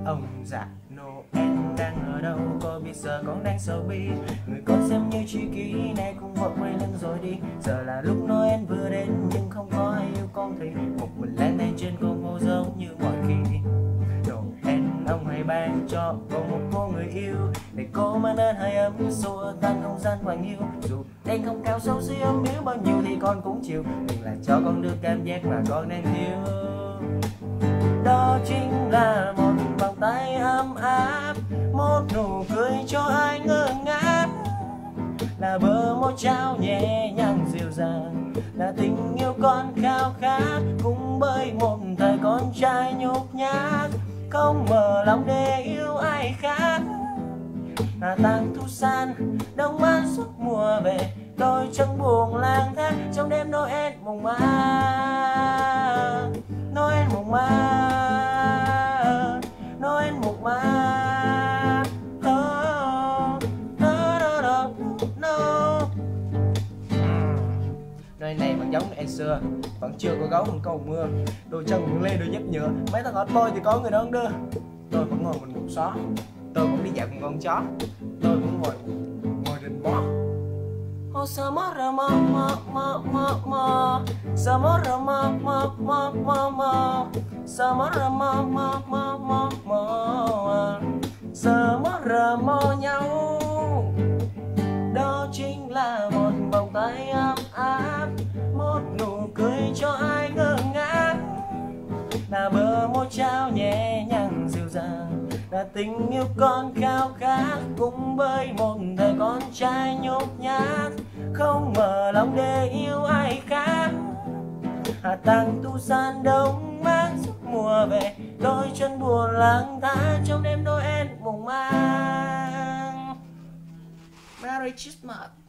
Ông già Noel đang ở đâu, có biết giờ con đang sầu bi. Người con xem như tri kỷ này cũng vội quay lưng rồi đi. Giờ là lúc Noel vừa đến nhưng không có ai yêu con thì một mình lang thang trên con phố giống như mọi khi. Noel ông hãy ban cho con một cô người yêu để cô mang đến hơi ấm xua tan không gian quạnh hiu. Dù đen không cao xấu xí ấm yếu bao nhiêu thì con cũng chịu, đừng là cho con được cảm giác mà con đang thiếu. Đó chính là một vòng tay ấm áp, một nụ cười cho ai ngơ ngác, là bờ môi trao nhẹ nhàng dịu dàng, là tình yêu con khao khát cùng bởi một thời con trai nhút nhát, không mở lòng để yêu ai khác. Là tang thu san đông man suốt mùa về, đôi chân buồn lang thang trong đêm Noel mùng ma. Noel mùng ma, Noel mùng ma. Oh, no, no, no, no. Nơi này vẫn giống Noel xưa, vẫn chưa có gấu vẫn cầu mưa, đôi chân vẫn lê đôi dép nhựa. Mấy thằng hỏi tôi thì có người đón đưa, tôi vẫn ngồi mình một xó, tôi vẫn đi dạo cùng con chó, tôi vẫn ngồi rình mò. Samara ma ma ma ma ma, Samara ma ma ma ma ma, Samara ma ma ma ma ma, Samara mò nhau. Đó chính là một vòng tay ấm áp, một nụ cười cho ai ngơ ngác, là bờ môi trao nhẹ nhàng dịu dàng, là tình yêu con khao khát cùng với một thời con trai nhút nhát, không mở lòng để yêu ai khác. Hạ tang tu san đông mang suốt mùa về, đôi chân buồn lang thang trong đêm Noel mùng mang. Merry Christmas.